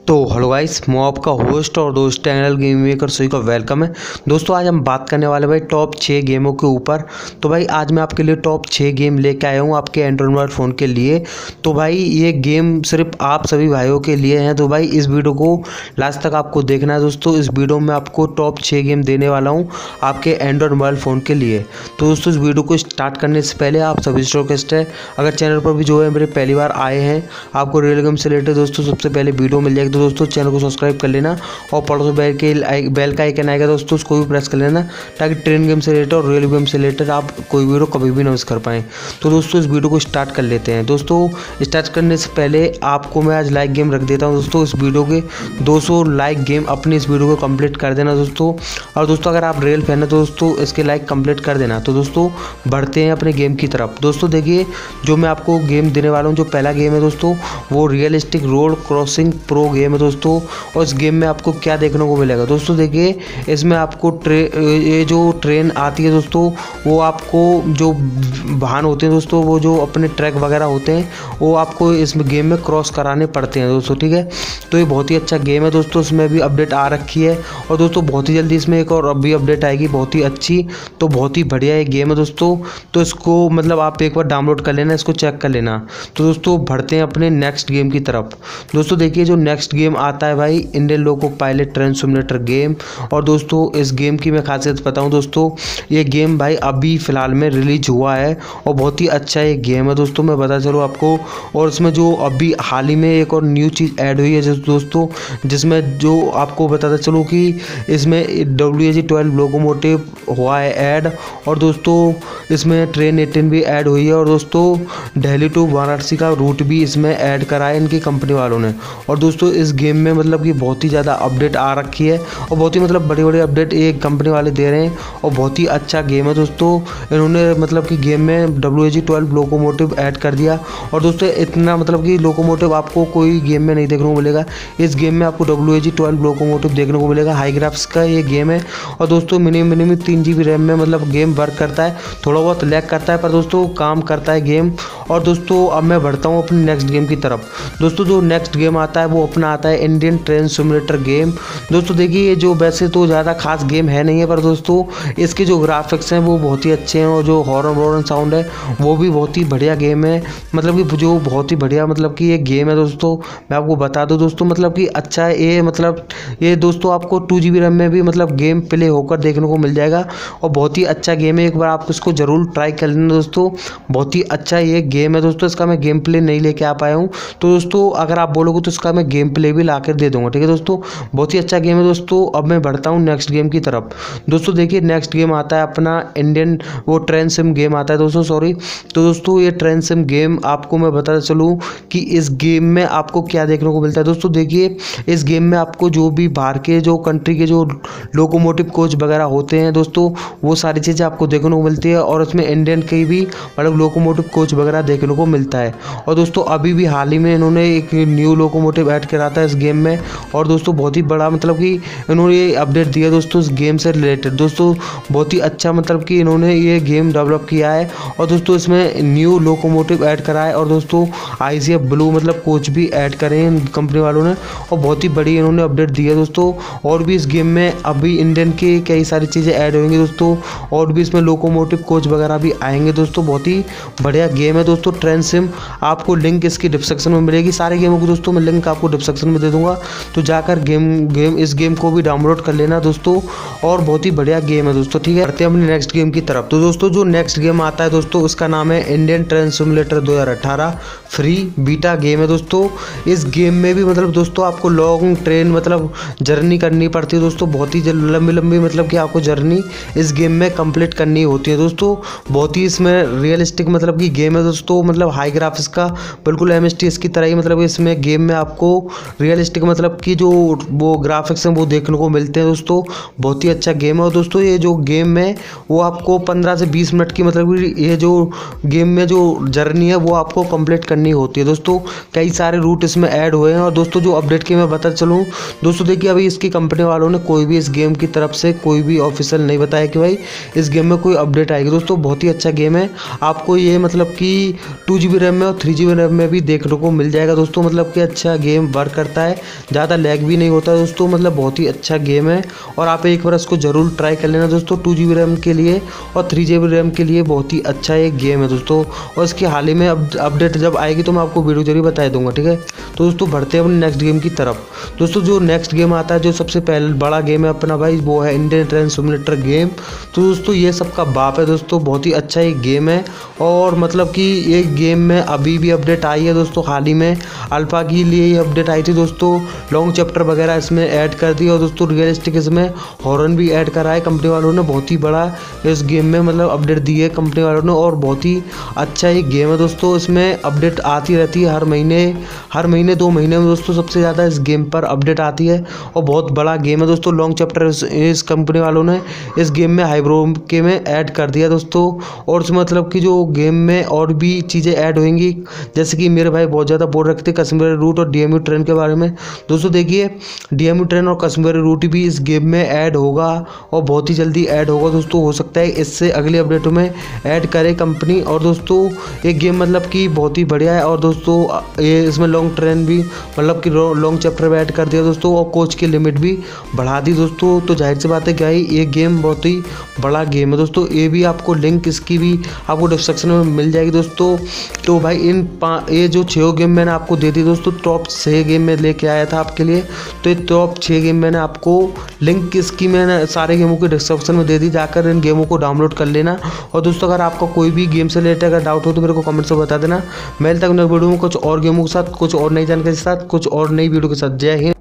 तो hello guys, मैं आपका होस्ट और दोस्त चैनल गेम मेकर सभी का वेलकम है। दोस्तों आज हम बात करने वाले भाई टॉप 6 गेमों के ऊपर। तो भाई आज मैं आपके लिए टॉप 6 गेम लेके आया हूँ आपके एंड्रॉइड मोबाइल फ़ोन के लिए। तो भाई ये गेम सिर्फ आप सभी भाइयों के लिए हैं। तो भाई इस वीडियो को लास्ट तक आपको देखना है दोस्तों। इस वीडियो में आपको टॉप 6 गेम देने वाला हूँ आपके एंड्रॉइड मोबाइल फ़ोन के लिए। तो दोस्तों इस वीडियो को स्टार्ट करने से पहले आप सभी से रिक्वेस्ट है, अगर चैनल पर भी जो है मेरे पहली बार आए हैं, आपको रियल गेम से रिलेटेड दोस्तों सबसे पहले वीडियो मिल जाएगी। तो दोस्तों चैनल को सब्सक्राइब कर लेना और पड़ोस में बेल का आइकन आएगा दोस्तों, उसको भी प्रेस कर लेना ताकि ट्रेन गेम से रिलेटेड और रियल गेम से रिलेटेड आप कोई वीडियो कभी भी ना मिस कर पाएँ। तो दोस्तों इस वीडियो को स्टार्ट कर लेते हैं। दोस्तों स्टार्ट करने से पहले आपको मैं आज लाइक गेम रख देता हूँ दोस्तों। इस वीडियो के 200 लाइक गेम अपनी इस वीडियो को कंप्लीट कर देना दोस्तों। और दोस्तों अगर आप रियल फैन है तो दोस्तों इसके लाइक कंप्लीट कर देना। तो दोस्तों बढ़ते हैं अपने गेम की तरफ। दोस्तों देखिए जो मैं आपको गेम देने वाला हूँ, जो पहला गेम है दोस्तों वो realistic road crossing pro game है दोस्तों। और इस गेम में आपको क्या देखने को मिलेगा दोस्तों, देखिए इसमें आपको ये जो ट्रेन आती है दोस्तों, वो आपको जो वाहन होते हैं दोस्तों, वो जो अपने ट्रैक वगैरह होते हैं वो आपको इस गेम में क्रॉस कराने पड़ते हैं दोस्तों, ठीक है। तो ये बहुत ही अच्छा गेम है दोस्तों। इसमें भी अपडेट आ रखी है और दोस्तों बहुत ही जल्दी इसमें एक और अभी अपडेट आएगी बहुत ही अच्छी। तो बहुत ही बढ़िया ये गेम है दोस्तों। तो इसको मतलब आप एक बार डाउनलोड कर लेना, इसको चेक कर लेना। तो दोस्तों बढ़ते हैं अपने नेक्स्ट गेम की तरफ। दोस्तों देखिए जो नेक्स्ट गेम आता है भाई Indian loco pilot train simulator game. और दोस्तों इस गेम की मैं खासियत बताऊं दोस्तों, ये गेम भाई अभी फ़िलहाल में रिलीज हुआ है और बहुत ही अच्छा ये गेम है दोस्तों, मैं बता चलूँ आपको। और इसमें जो अभी हाल ही में एक और न्यू चीज़ ऐड हुई है दोस्तों, जिसमें जो आपको बताता चलूँ कि इसमें WAG-12 लोकोमोटिव हुआ है ऐड। और दोस्तों इसमें ट्रेन 18 भी ऐड हुई है। और दोस्तों दिल्ली टू वाराणसी का रूट भी इसमें ऐड करा है इनकी कंपनी वालों ने। और दोस्तों इस गेम में मतलब कि बहुत ही ज़्यादा अपडेट आ रखी है और बहुत ही मतलब बड़ी बड़ी अपडेट ये कंपनी वाले दे रहे हैं और बहुत ही अच्छा गेम है दोस्तों। इन्होंने मतलब कि गेम में WAG-12 लोकोमोटिव ऐड कर दिया। और दोस्तों इतना मतलब कि लोकोमोटिव आपको कोई गेम में नहीं देखने को मिलेगा। इस गेम में आपको WAG-12 लोकोमोटिव देखने को मिलेगा। हाई ग्राफिक्स का ये गेम है और दोस्तों मिनिमम 3 GB रैम में मतलब गेम वर्क करता है। थोड़ा बहुत लैग करता है पर दोस्तों काम करता है गेम। और दोस्तों अब मैं बढ़ता हूँ अपनी नेक्स्ट गेम की तरफ। दोस्तों जो नेक्स्ट गेम आता है वो अपना आता है इंडियन ट्रेन सिमुलेटर गेम। दोस्तों देखिए ये जो वैसे तो ज़्यादा खास गेम है नहीं है, पर दोस्तों इसके जो ग्राफिक्स हैं वो बहुत ही अच्छे हैं और जो हॉरर साउंड है वो भी बहुत ही बढ़िया गेम है। मतलब कि जो बहुत ही बढ़िया मतलब कि ये गेम है दोस्तों, मैं आपको बता दूं दोस्तों मतलब कि अच्छा है ये। मतलब ये दोस्तों आपको 2 GB रैम में भी मतलब गेम प्ले होकर देखने को मिल जाएगा और बहुत ही अच्छा गेम है। एक बार आप इसको ज़रूर ट्राई कर लेना दोस्तों, बहुत ही अच्छा ये गेम है दोस्तों। इसका मैं गेम प्ले नहीं लेके आ पाया हूँ, तो दोस्तों अगर आप बोलोगे तो इसका मैं गेम प्ले भी ला कर दे दूँगा, ठीक है दोस्तों। बहुत ही अच्छा गेम है दोस्तों। अब मैं बढ़ता हूँ नेक्स्ट गेम की तरफ। दोस्तों देखिए नेक्स्ट गेम आता है अपना इंडियन वो ट्रेन सिम गेम आता है दोस्तों, सॉरी। तो दोस्तों ये ट्रेन सिम गेम आपको मैं बताता चलूँ कि इस गेम में आपको क्या देखने को मिलता है दोस्तों। देखिए इस गेम में आपको जो भी बाहर के जो कंट्री के जो लोकोमोटिव कोच वगैरह होते हैं दोस्तों, वो सारी चीज़ें आपको देखने को मिलती है। और इसमें इंडियन के भी मतलब लोकोमोटिव कोच वगैरह देखने को मिलता है। और दोस्तों अभी भी हाल ही में इन्होंने एक न्यू लोकोमोटिव ऐड करा था इस गेम में। और दोस्तों बहुत ही बड़ा मतलब कि इन्होंने ये अपडेट दिया दोस्तों इस गेम से रिलेटेड। दोस्तों बहुत ही अच्छा मतलब कि इन्होंने ये गेम डेवलप किया है। और दोस्तों इसमें न्यू लोकोमोटिव ऐड करा है और दोस्तों ICF ब्लू मतलब कोच भी ऐड करे हैं कंपनी वालों ने। और बहुत ही बड़ी इन्होंने अपडेट दी है दोस्तों। और भी इस गेम में अभी इंडियन की कई सारी चीज़ें ऐड होंगी दोस्तों, और भी इसमें लोकोमोटिव कोच वगैरह भी आएंगे दोस्तों। बहुत ही बढ़िया गेम है दोस्तों ट्रेन सिम। आपको लिंक इसकी डिस्क्रिप्शन में मिलेगी। सारे गेमों की दोस्तों मैं लिंक आपको डिस्क्रिप्शन में दे दूंगा, तो जाकर इस गेम को भी डाउनलोड कर लेना दोस्तों। और बहुत ही बढ़िया गेम है दोस्तों, ठीक है। बढ़ते हैं अपनी नेक्स्ट गेम की तरफ। तो दोस्तों जो नेक्स्ट गेम आता है दोस्तों उसका नाम है Indian train simulator 2018 free beta game है दोस्तों। इस गेम में भी मतलब दोस्तों आपको लॉन्ग ट्रेन मतलब जर्नी करनी पड़ती है दोस्तों, बहुत ही लंबी मतलब कि आपको जर्नी इस गेम में कंप्लीट करनी होती है दोस्तों। बहुत ही इसमें रियलिस्टिक मतलब कि गेम है दोस्तों, मतलब हाई ग्राफिक्स का बिल्कुल MSTS की तरह ही मतलब इसमें गेम में आपको रियलिस्टिक मतलब कि जो वो ग्राफिक्स हैं वो देखने को मिलते हैं दोस्तों। बहुत ही अच्छा गेम है। और दोस्तों ये जो गेम है वो आपको 15 से 20 मिनट की मतलब ये जो गेम में जो जर्नी है वो आपको कंप्लीट करनी होती है दोस्तों। कई सारे रूट इसमें ऐड हुए हैं। और दोस्तों जो अपडेट की मैं बता चलूँ दोस्तों, देखिए अभी इसकी कंपनी वालों ने कोई भी इस गेम की तरफ से कोई भी ऑफिशियल नहीं बताया कि भाई इस गेम में कोई अपडेट आएगी दोस्तों। बहुत ही अच्छा गेम है। आपको ये मतलब कि 2 GB रैम में और 3 GB रैम में भी देखने को मिल जाएगा दोस्तों। मतलब कि अच्छा गेम वर्क करता है, ज़्यादा लैग भी नहीं होता दोस्तों। मतलब बहुत ही अच्छा गेम है और आप एक बार इसको ज़रूर ट्राई कर लेना दोस्तों। 2 GB रैम के लिए और 3 GB रैम के लिए बहुत ही अच्छा एक गेम है दोस्तों। और इसकी हाल ही में अपडेट जब आएगी तो मैं आपको वीडियो जरिए बता दूंगा, ठीक है। तो दोस्तों बढ़ते हैं अपने नेक्स्ट गेम की तरफ। दोस्तों जो नेक्स्ट गेम आता है, जो सबसे पहले बड़ा गेम है अपना भाई, वो है इंडियन ट्रेन सिमुलेटर गेम। तो दोस्तों ये सबका बाप है दोस्तों, बहुत ही अच्छा एक गेम है। और मतलब कि ये गेम में अभी भी अपडेट आई है दोस्तों, हाल ही में अल्फा के लिए ये अपडेट आई थी दोस्तों। लॉन्ग चैप्टर वगैरह इसमें ऐड कर दिया और दोस्तों रियलिस्टिक इसमें हॉरर भी ऐड करा है कंपनी वालों ने। बहुत ही बड़ा इस गेम में मतलब अपडेट दी है कंपनी वालों ने और बहुत ही अच्छा एक गेम है दोस्तों। इसमें अपडेट आती रहती है हर महीने 2 महीने में दोस्तों, सबसे ज़्यादा इस गेम पर अपडेट आती है और बहुत बड़ा गेम है दोस्तों। लॉन्ग चैप्टर इस कंपनी वालों ने इस गेम में हाइब्रो के में ऐड कर दिया दोस्तों। और उसमें मतलब कि जो गेम में और भी चीज़ें ऐड होंगी, जैसे कि मेरे भाई बहुत ज़्यादा बोल रखते कश्मीरी रूट और DMU ट्रेन के बारे में। दोस्तों देखिए DMU ट्रेन और कश्मीरी रूट भी इस गेम में ऐड होगा और बहुत ही जल्दी ऐड होगा दोस्तों। हो सकता है इससे अगले अपडेटों में ऐड करे कंपनी। और दोस्तों एक गेम मतलब कि बहुत ही बढ़िया है। और दोस्तों ये इसमें लॉन्ग ट्रेन भी मतलब कि लॉन्ग चैप्टर में ऐड कर दिया दोस्तों और कोच की लिमिट भी बढ़ा दी दोस्तों। तो जाहिर सी बात है क्या ही ये गेम बहुत ही बड़ा गेम है दोस्तों। ये भी आपको लिंक इसकी भी आपको डिस्क्रिप्शन में मिल जाएगी दोस्तों। तो भाई ये जो 6 गेम मैंने आपको दे दी दोस्तों, टॉप 6 गेम में लेके आया था आपके लिए। तो ये टॉप 6 गेम मैंने आपको लिंक इसकी मैंने सारे गेमों के डिस्क्रिप्शन में दे दी, जाकर इन गेमों को डाउनलोड कर लेना। और दोस्तों अगर आपका कोई भी गेम से रिलेटेड अगर डाउट हो तो मेरे को कमेंट से बता देना। मैं तक वीडियो में कुछ और गेमों के साथ, कुछ और नई जानकारी के साथ, कुछ और नई वीडियो के साथ। जय हिंद।